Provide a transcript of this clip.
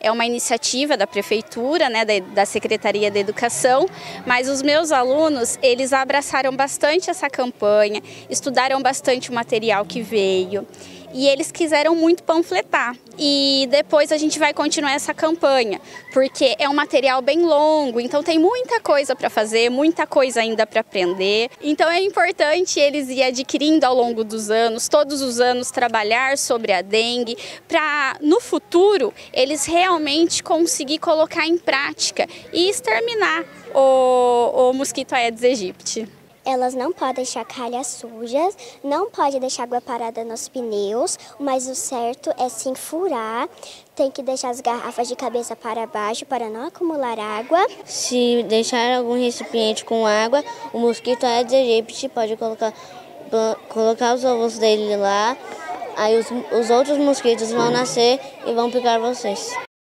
é uma iniciativa da Prefeitura, né, da Secretaria da Educação, mas os meus alunos, eles abraçaram bastante essa campanha, estudaram bastante o material que veio. E eles quiseram muito panfletar. E depois a gente vai continuar essa campanha, porque é um material bem longo, então tem muita coisa para fazer, muita coisa ainda para aprender. Então é importante eles ir adquirindo ao longo dos anos, todos os anos trabalhar sobre a dengue, para no futuro eles realmente conseguir colocar em prática e exterminar o mosquito Aedes aegypti. Elas não podem deixar calhas sujas, não pode deixar água parada nos pneus, mas o certo é sim furar, tem que deixar as garrafas de cabeça para baixo para não acumular água. Se deixar algum recipiente com água, o mosquito Aedes aegypti pode colocar os ovos dele lá, aí os outros mosquitos vão nascer e vão picar vocês.